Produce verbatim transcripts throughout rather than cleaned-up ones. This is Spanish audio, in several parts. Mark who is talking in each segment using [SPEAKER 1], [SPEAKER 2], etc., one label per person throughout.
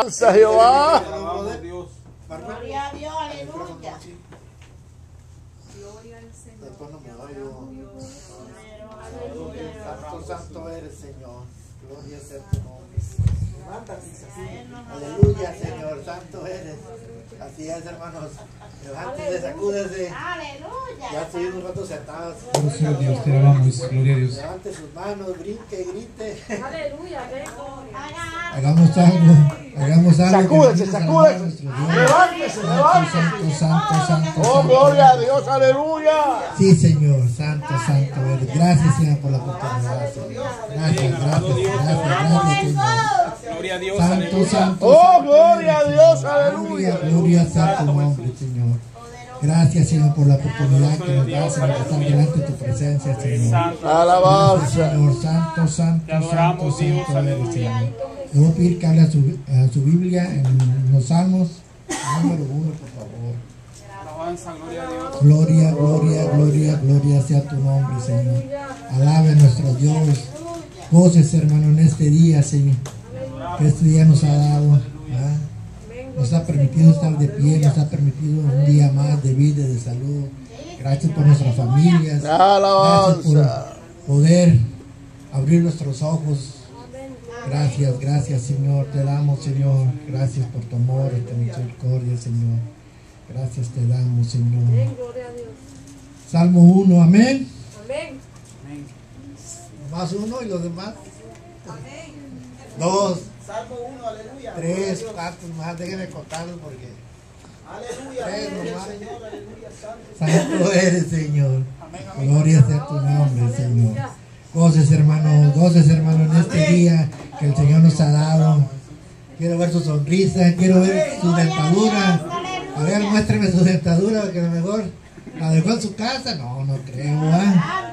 [SPEAKER 1] Jehová.
[SPEAKER 2] Gloria a Dios, aleluya.
[SPEAKER 3] Gloria al Señor.
[SPEAKER 4] Después no me oigo. Santo, santo eres, Señor. Gloria sea tu nombre. Aleluya, Señor. Santo eres. Así es, hermanos. Levántese, sacúdese.
[SPEAKER 2] Aleluya.
[SPEAKER 4] Ya estoy un rato sentados.
[SPEAKER 5] Gloria a Dios, te alabamos, gloria a Dios.
[SPEAKER 4] Levante sus manos, brinque, grite.
[SPEAKER 3] Aleluya, ven.
[SPEAKER 5] Hagamos algo, hagamos algo.
[SPEAKER 1] Sacúdese,
[SPEAKER 5] que
[SPEAKER 1] sacúdese.
[SPEAKER 5] bendiga a nuestro Dios.
[SPEAKER 1] Levántese,
[SPEAKER 5] Santo,
[SPEAKER 1] levántese.
[SPEAKER 5] santo, santo, santo,
[SPEAKER 1] Oh,
[SPEAKER 5] santo.
[SPEAKER 1] gloria a Dios, aleluya.
[SPEAKER 5] Sí, Señor, santo, santo eres. Gracias, Señor, por la oportunidad, Señor. Gracias, gracias, gracias, gracias, Señor.
[SPEAKER 6] Gloria a Dios,
[SPEAKER 5] Santo,
[SPEAKER 6] aleluya.
[SPEAKER 5] santo.
[SPEAKER 1] Oh,
[SPEAKER 5] santo
[SPEAKER 1] gloria
[SPEAKER 5] eres,
[SPEAKER 1] a Dios,
[SPEAKER 5] Señor.
[SPEAKER 1] aleluya.
[SPEAKER 5] Gloria, gloria sea tu nombre, Señor. Gracias, Señor, por la oportunidad que nos das, Señor, de estar delante de tu presencia, Señor.
[SPEAKER 1] Alabanza.
[SPEAKER 5] Señor, santo, santo,
[SPEAKER 6] Te adoramos,
[SPEAKER 5] santo,
[SPEAKER 6] Dios,
[SPEAKER 5] santo eres,
[SPEAKER 6] aleluya.
[SPEAKER 5] Señor. Le voy a pedir que hable a su, a su Biblia en los Salmos, número uno, por favor.
[SPEAKER 6] Alabanza, gloria a Dios.
[SPEAKER 5] Gloria, gloria, gloria, gloria sea tu nombre, Señor. Alabe a nuestro Dios. Goces, hermano, en este día, Señor, que este día nos ha dado. ¿Ah? Nos ha permitido estar de pie, nos ha permitido un día más de vida y de salud. Gracias por nuestras familias. Gracias
[SPEAKER 1] Alabanza.
[SPEAKER 5] por poder abrir nuestros ojos. Gracias, gracias, Señor. Te damos, Señor. Gracias por tu amor y tu misericordia, Señor. Gracias te damos, Señor.
[SPEAKER 3] Gloria a Dios.
[SPEAKER 5] Salmo uno, amén.
[SPEAKER 3] Amén.
[SPEAKER 4] Más uno y los demás. Dos,
[SPEAKER 7] Salmo uno, aleluya.
[SPEAKER 4] tres, cuatro más. Déjenme contarlos porque
[SPEAKER 7] Aleluya.
[SPEAKER 4] tres
[SPEAKER 7] Gloria
[SPEAKER 4] nomás.
[SPEAKER 7] al Señor, aleluya. Santo.
[SPEAKER 5] Santo eres, Señor. Gloria sea tu nombre, Señor. Goces, hermanos, goces, hermanos, en este día que el Señor nos ha dado. Quiero ver su sonrisa, quiero ver su dentadura. A ver, muéstrame su dentadura, que a lo mejor la dejó en su casa. No, no creo, ¿ah?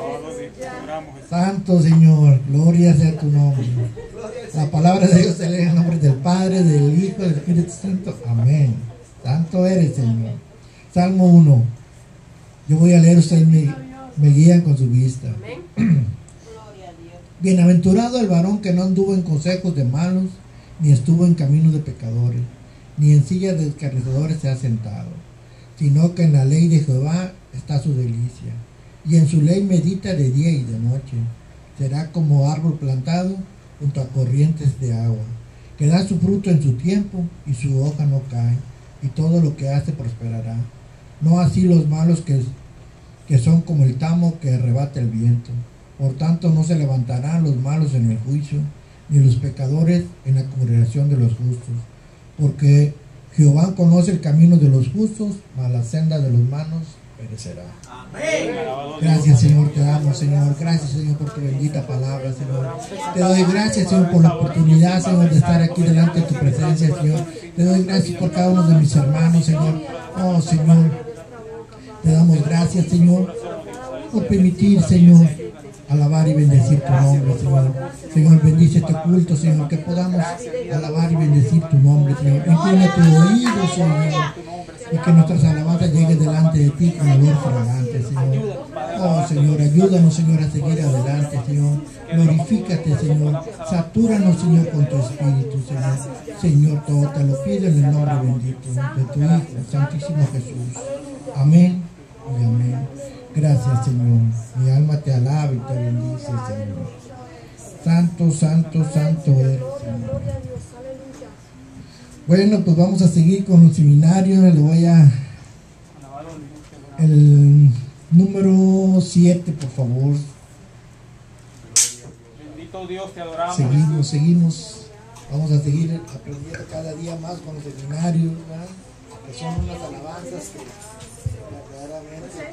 [SPEAKER 5] Santo Señor, gloria sea tu nombre. La palabra de Dios se lee en el nombre del Padre, del Hijo y del Espíritu Santo. Amén. Santo eres, Señor. Salmo uno. Yo voy a leer, ustedes me, me guían con su vista. Bienaventurado el varón que no anduvo en consejos de malos, ni estuvo en caminos de pecadores, ni en silla de escarnecedores se ha sentado, sino que en la ley de Jehová está su delicia, y en su ley medita de día y de noche. Será como árbol plantado junto a corrientes de agua, que da su fruto en su tiempo, y su hoja no cae, y todo lo que hace prosperará. No así los malos que, que son como el tamo que arrebata el viento. Por tanto no se levantarán los malos en el juicio, ni los pecadores en la congregación de los justos. Porque Jehová conoce el camino de los justos, mas la senda de los malos perecerá.
[SPEAKER 7] Amén.
[SPEAKER 5] Gracias, Señor, te damos, Señor. Gracias, Señor, por tu bendita palabra, Señor. Te doy gracias, Señor, por la oportunidad, Señor, de estar aquí delante de tu presencia, Señor. Te doy gracias por cada uno de mis hermanos, Señor. Oh, Señor, te damos gracias, Señor, por permitir, Señor, alabar y bendecir tu nombre, Señor. Señor, bendice este culto, Señor, que podamos alabar y bendecir tu nombre, Señor. Inclina tu oído, Señor, y que nuestras alabanzas lleguen delante de ti con olor fragante, Señor. Oh, Señor, ayúdanos, Señor, a seguir adelante, Señor. Glorifícate, Señor. Satúranos, Señor, con tu espíritu, Señor. Señor, todo te lo pido en el nombre bendito de tu Hijo, Santísimo Jesús. Amén y amén. Gracias, Señor. Mi alma te alaba y te bendice, Señor. Santo, santo, santo eres, Señor. Bueno, pues vamos a seguir con el seminario. Le voy a... El número siete, por favor.
[SPEAKER 6] Bendito Dios, te adoramos.
[SPEAKER 5] Seguimos, seguimos. Vamos a seguir aprendiendo cada día más con los seminarios, ¿verdad? Que son unas alabanzas que verdaderamente...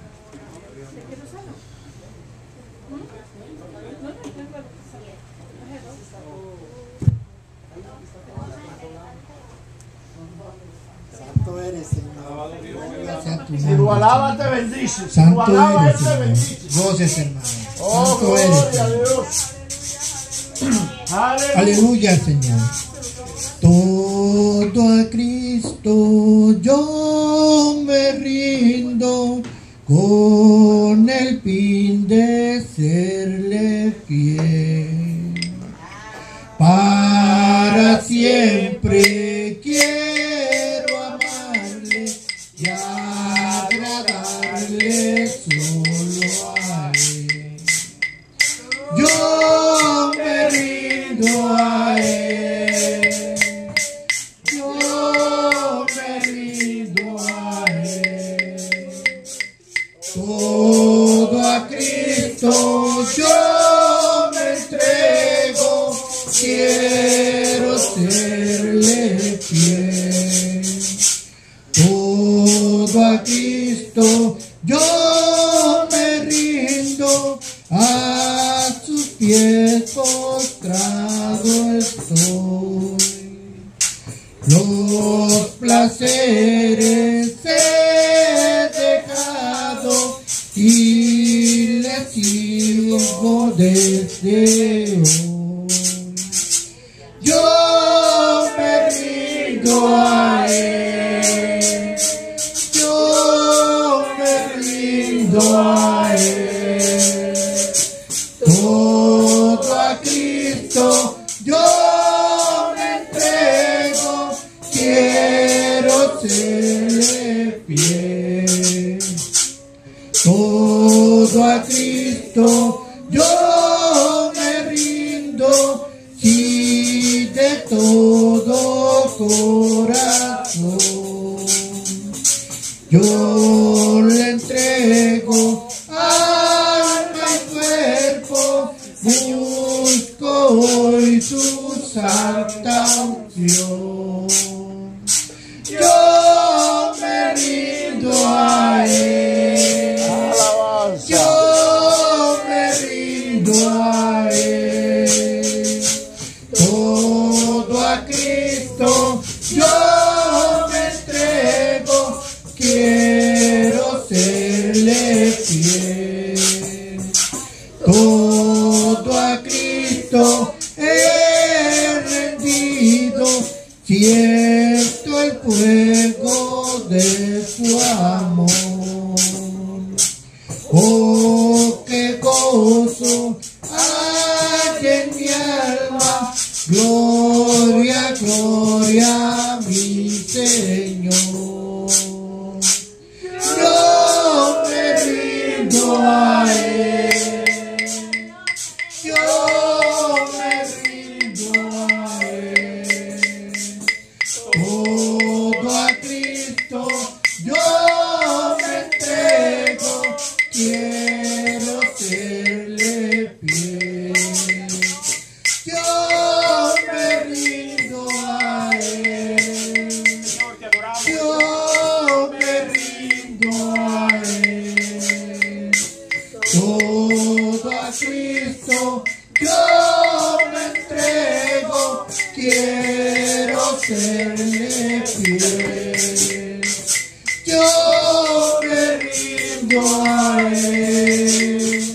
[SPEAKER 5] Santo eres, Señor. Gloria sea tu
[SPEAKER 1] Si lo
[SPEAKER 5] nombre,
[SPEAKER 1] alaba,
[SPEAKER 5] Señor.
[SPEAKER 1] te bendice. Si lo
[SPEAKER 5] Santo
[SPEAKER 1] alaba,
[SPEAKER 5] eres,
[SPEAKER 1] Él te
[SPEAKER 5] Señor.
[SPEAKER 1] bendice.
[SPEAKER 5] Goces, hermano.
[SPEAKER 1] Oh,
[SPEAKER 5] Santo eres,
[SPEAKER 1] gloria a
[SPEAKER 5] Señor.
[SPEAKER 1] Dios. Aleluya.
[SPEAKER 5] Aleluya, Señor. Todo a Cristo yo me rindo, con el fin de serle fiel. Para siempre Siempre quiero amarle y agradarle solo a Él. Yo me rindo a Él. Yo me rindo a Él. Todo a Cristo yo me entrego. Quiero serle fiel. Todo a Cristo yo me rindo, a sus pies postrado estoy. Los placeres he dejado y le sirvo desde hoy. Yo me rindo a Él, yo me rindo a Él. Todo a Cristo yo me entrego, quiero serle fiel. Todo a Cristo yo me rindo, y de todo corazón yo le entrego alma y cuerpo, busco hoy su santa unción. Yo me rindo a Él, yo me rindo a Él. Todo a Cristo yo me entrego, quiero serle fiel. Todo a Cristo he rendido, siento el fuego de su amor. Oh, qué gozo hay en mi alma, gloria, gloria a mi Señor. Yo me rindo a Él, yo me rindo a Él. Todo a Cristo yo me entrego, quiero serle fiel. Yo me rindo a Él, yo me rindo a Él. Todo a Cristo yo me entrego, quiero serle fiel. Yo me rindo a Él,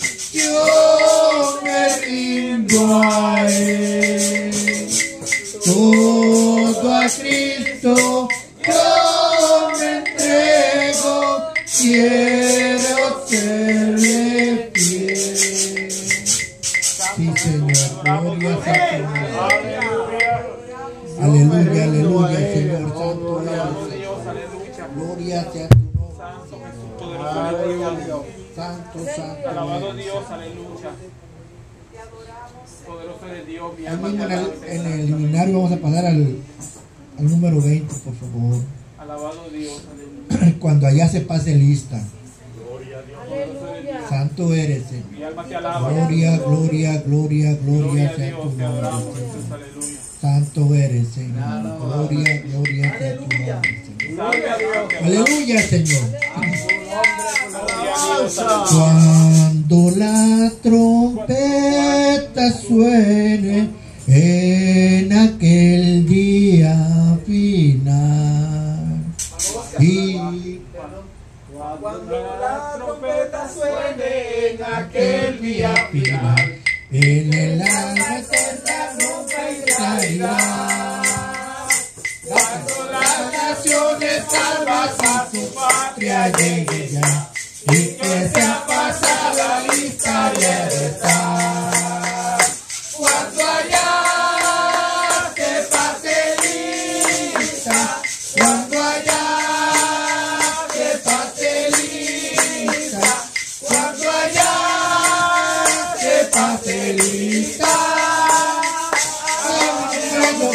[SPEAKER 5] yo me rindo a Él. Todo a Cristo yo me entrego, quiero serle fiel. Sí, Señor, gloria a tu nombre. Aleluya, aleluya, Señor, santo eres. Gloria sea tu nombre.
[SPEAKER 6] Santo Jesús, poderoso Dios.
[SPEAKER 5] Santo, santo.
[SPEAKER 6] Alabado
[SPEAKER 5] eres.
[SPEAKER 6] Dios, aleluya. Poderoso eres Dios, mi
[SPEAKER 5] Ahí
[SPEAKER 6] alma
[SPEAKER 5] mismo
[SPEAKER 6] te
[SPEAKER 5] en
[SPEAKER 6] alaba.
[SPEAKER 5] el, en el liminario vamos a pasar al, al número veinte, por favor.
[SPEAKER 6] Alabado Dios, aleluya.
[SPEAKER 5] Cuando allá se pase lista.
[SPEAKER 6] Poderoso eres Dios.
[SPEAKER 5] Santo eres, Señor.
[SPEAKER 6] Mi alma te alaba.
[SPEAKER 5] Gloria, gloria, gloria,
[SPEAKER 6] Gloria
[SPEAKER 5] gloria
[SPEAKER 6] a
[SPEAKER 5] sea tu
[SPEAKER 6] Dios, te adoramos,
[SPEAKER 5] nombre,
[SPEAKER 6] Jesús,
[SPEAKER 5] Señor.
[SPEAKER 6] aleluya.
[SPEAKER 5] Santo eres, Señor. Gloria, gloria sea tu nombre, Señor.
[SPEAKER 6] Salve a Dios, te adoramos.
[SPEAKER 5] Aleluya, Señor.
[SPEAKER 6] Gloria a Dios, aleluya.
[SPEAKER 5] Cuando la trompeta suene en aquel día final y
[SPEAKER 7] Cuando la trompeta suene en aquel día
[SPEAKER 5] final en el alma eterna nunca irá. Cuando las naciones salvas a su patria lleguen ya y que se ha pasado la lista de estar. Cuando allá se pase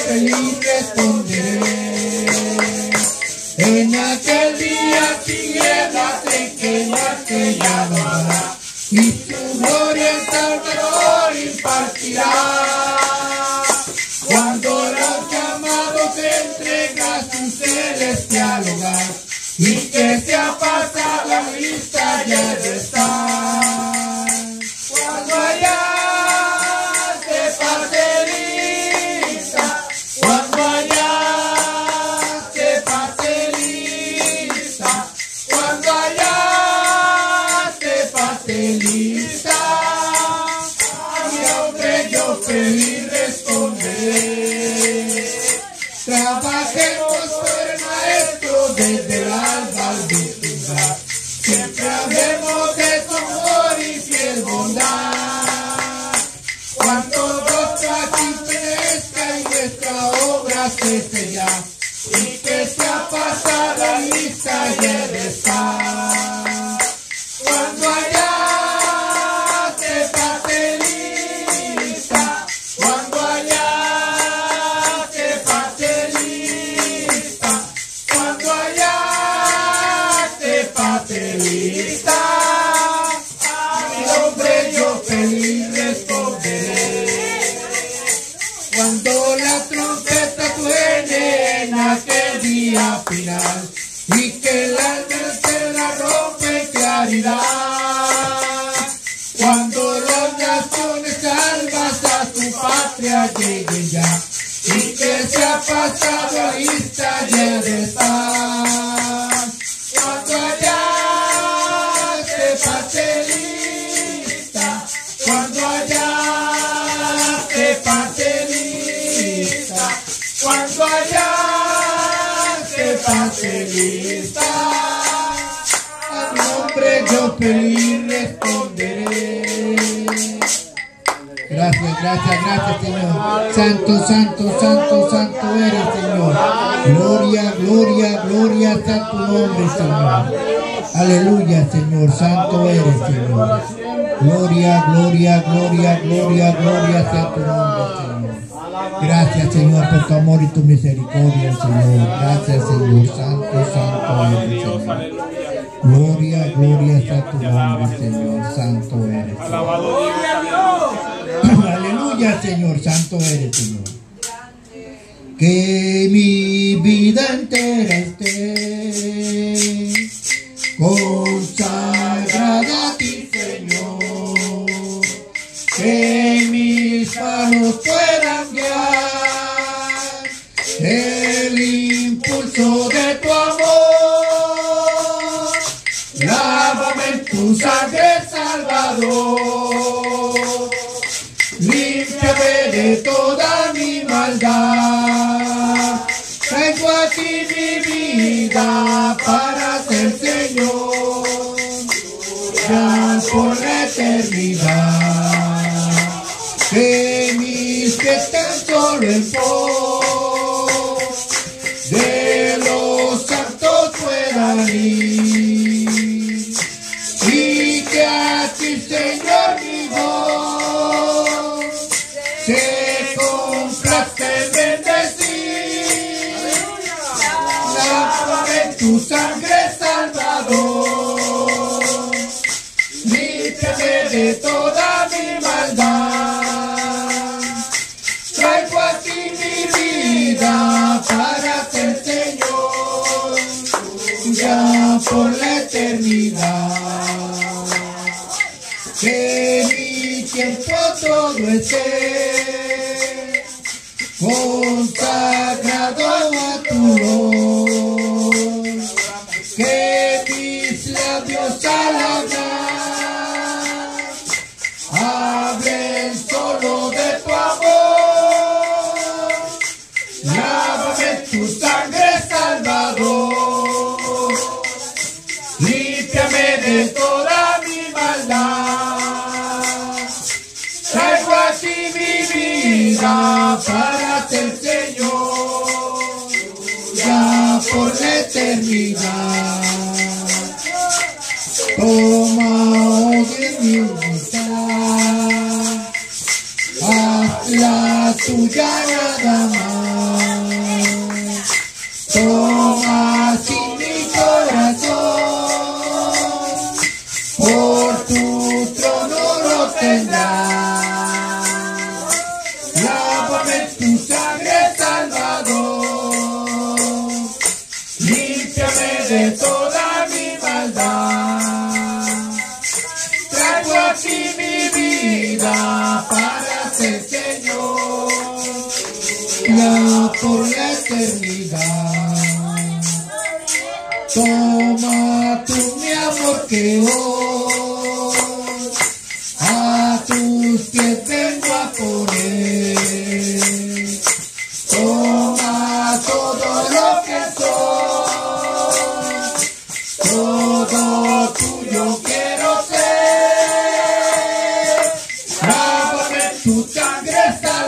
[SPEAKER 5] feliz responderé. En aquel día tinieblas en que muerte ya no habrá, y tu gloria en Salvador impartirá. Cuando los llamados entrega a su celestial hogar, y que se ha pasado la lista ya de estar. Cuando allá se pase lista, cuando allá se pase lista, cuando allá se pase lista, a mi hombre yo feliz responderé. Trabajemos por el maestro desde el alba al desnudar, siempre hablemos de su amor y fiel bondad. Cuando nuestra aquí perezca y nuestra obra se sella, y que sea pasada la lista ya de estar. Cuando allá se pase lista, cuando allá se pase lista, cuando allá se pase lista, a mi nombre yo feliz responderé. Cuando la trompeta suene en aquel día final, y que el alma se la rompe en claridad, cuando las naciones salvas a su patria lleguen ya, y que se ha pasado la lista ya de estar. Cuando allá se pase lista, cuando allá se pase lista, cuando allá se pase lista, a mi nombre yo feliz responderé. Gracias, gracias, gracias, Señor. Santo, santo, santo, santo eres, Señor. Gloria, gloria, gloria sea tu nombre, Señor. Aleluya, Señor. Santo eres, Señor. Gloria, gloria, gloria, gloria, gloria sea tu nombre, Señor. Gracias, Señor, por tu amor y tu misericordia, Señor. Gracias, Señor. Santo, santo eres, Señor. Gloria, gloria sea tu nombre, Señor. Santo eres, Señor. Aleluya, Señor. Santo eres, Señor. Que mi vida entera esté consagrada a ti, Señor. Que mis manos puedan guiar el impulso de tu amor. Lávame en tu sangre, Salvador. Límpiame de toda mi maldad. Traigo a ti mi vida para ser Señor, ya por la eternidad. Que mis pies estén solo en pos de los santos puedan ir, y que a ti, Señor, mi voz se complace en bendecir. Lávame en tu sangre, Salvador. Límpiame de toda mi maldad. Traigo a ti mi vida para ser Señor, ya por la eternidad. Que mi tiempo todo esté consagrado a tu voz. Que mis labios al hablar hablen solo de tu amor. Lávame en tu sangre, Salvador. Límpiame de toda mi maldad. Traigo a ti mi vida para ser Señor, ya por la eternidad. Toma, oh Dios, mi voluntad, haz la tuya nada más. por la eternidad. Toma tú mi amor que hoy a tus pies vengo a poner. Toma todo lo que soy, todo tuyo quiero ser. Lávame tu sangre,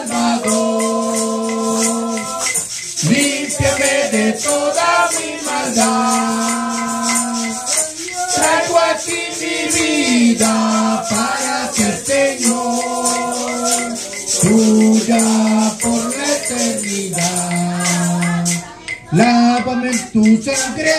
[SPEAKER 5] Salvador, límpiame de toda mi maldad. Traigo a ti mi vida para ser Señor, tuya por la eternidad. Lávame en tu sangre,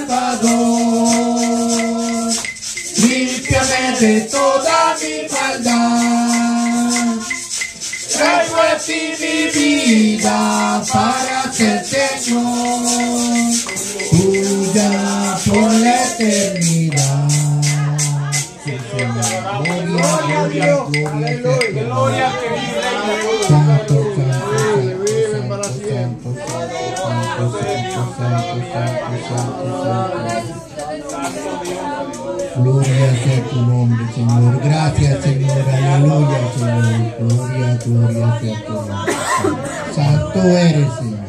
[SPEAKER 5] Salvador, límpiame de toda mi maldad. Traigo a ti mi vida para ser Señor, tuya por la eternidad. Sí, Señor. Gloria, gloria, gloria,
[SPEAKER 6] Gloria al que vive y reina.
[SPEAKER 5] Santo, santo,
[SPEAKER 1] Vive para
[SPEAKER 5] santo,
[SPEAKER 1] siempre.
[SPEAKER 5] santo, santo, santo, santo, santo, santo, santo. Gloria sea tu nombre, Señor. Gracias, Señor. Aleluya, Señor. Gloria, gloria sea tu nombre. Santo eres, Señor.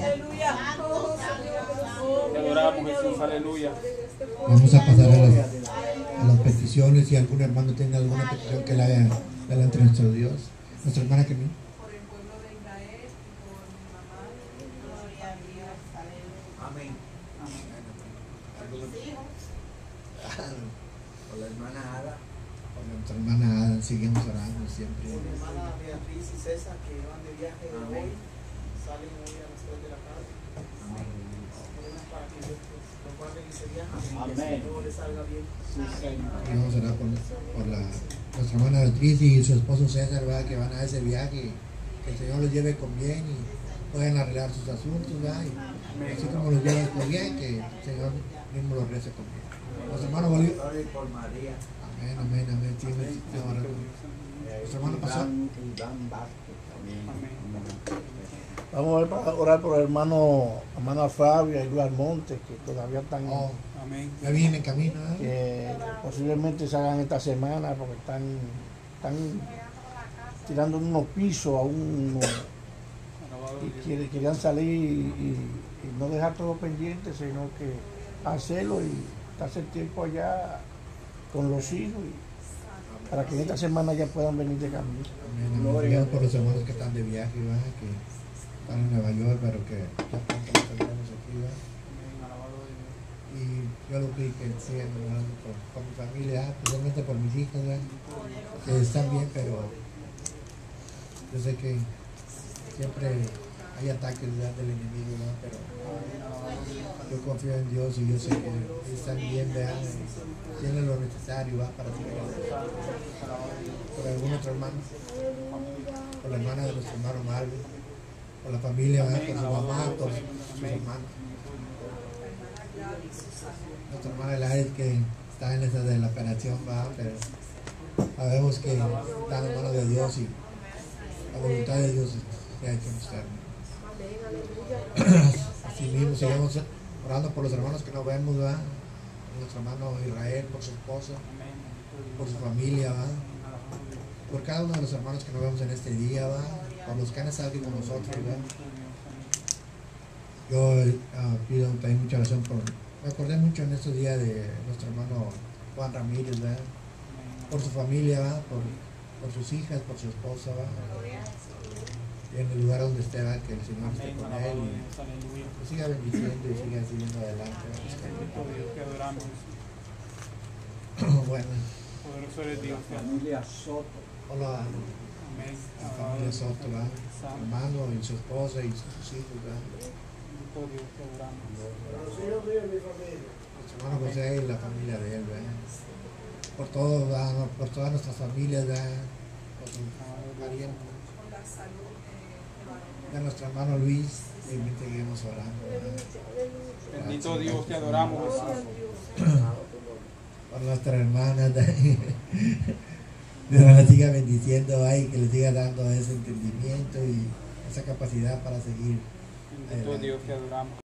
[SPEAKER 6] Te adoramos, Jesús, aleluya.
[SPEAKER 5] Vamos a pasar a las, a las peticiones. Si algún hermano tiene alguna petición que la haga delante de nuestro Dios. Nuestra hermana que no.
[SPEAKER 4] Amén. Por la hermana Ada,
[SPEAKER 5] Por nuestra hermana Ada, seguimos orando siempre.
[SPEAKER 7] Por mi hermana Beatriz y César que van de viaje de hoy, salen hoy a las tres de la tarde. Oremos para que Dios los guarde en ese viaje y que todo les salga bien.
[SPEAKER 5] Y vamos a orar por, por la, nuestra hermana Beatriz y su esposo César, ¿verdad? Que van a ese viaje, que el Señor los lleve con bien y puedan arreglar sus asuntos, ¿verdad? Y así como los lleva con bien, que el Señor mismo los rece con bien. Nuestro hermano Bolívar.
[SPEAKER 4] Gloria por María.
[SPEAKER 5] Amén, amén, amén. Sí, sí, sí, orando. Nuestro hermano pasó.
[SPEAKER 1] Vamos a orar por el hermano, hermana Fabia y Luis Almonte, que todavía están,
[SPEAKER 5] Oh,
[SPEAKER 6] Amén.
[SPEAKER 5] ya viene en camino, ¿eh?
[SPEAKER 1] que posiblemente salgan esta semana porque están, están tirando unos pisos a uno y quiere- querían salir y, y- y no dejar todo pendiente, sino que hacerlo y darse el tiempo allá con los hijos y para que en esta semana ya puedan venir de camino.
[SPEAKER 5] Amén, amén. Oramos por los hermanos que están de viaje, ¿verdad? Que están en Nueva York, pero que ya pronto los tendremos aquí, ¿verdad? Y yo lo que que sigan orando por, por mi familia, especialmente por mis hijos, ¿verdad? Que están bien, pero yo sé que siempre hay ataques, ¿verdad? Del enemigo, ¿verdad? Pero yo confío en Dios y yo sé que están bien, ¿verdad? Y tienen lo necesario, ¿verdad? Para seguir adelante. Por algún otro hermano, por la hermana de nuestro hermano Marvin, por la familia, ¿verdad? Por su mamá, por sus hermanos. Nuestra hermana Elares que está en esa de la operación, ¿verdad? Pero sabemos que está en la mano de Dios y la voluntad de Dios se ha hecho en nuestra hermana. Así mismo seguimos orando por los hermanos que no vemos, ¿verdad? Nuestro hermano Israel, por su esposa, por su familia, ¿verdad? Por cada uno de los hermanos que no vemos en este día, ¿verdad? Por los que han estado aquí con nosotros, ¿verdad? Yo uh, pido también mucha oración por... Me acordé mucho en estos días de nuestro hermano Juan Ramírez, ¿verdad? Por su familia, ¿verdad? Por, por sus hijas, por su esposa, ¿verdad? Y en el lugar donde esté, ¿verdad? Que el Señor esté con él y que siga bendiciendo y siga siguiendo adelante, ¿verdad? Bueno,
[SPEAKER 6] Poderoso eres Dios.
[SPEAKER 7] Familia Soto.
[SPEAKER 5] hola.
[SPEAKER 6] Amén.
[SPEAKER 5] La familia Soto, ¿verdad? Su hermano y su esposa y sus hijos, ¿verdad?
[SPEAKER 6] Dios, te adoramos.
[SPEAKER 5] Nuestro hermano José y la familia de él, ¿verdad? Por todo, ¿verdad? Por todas nuestras familias, ¿verdad? Por su pariente. De nuestro hermano Luis, y seguimos orando, ¿verdad?
[SPEAKER 6] Bendito Dios, te adoramos, Jesús.
[SPEAKER 5] Por nuestra hermana, de la siga bendiciendo, ay, que le siga dando ese entendimiento y esa capacidad para seguir
[SPEAKER 6] Bendito Dios, te adoramos.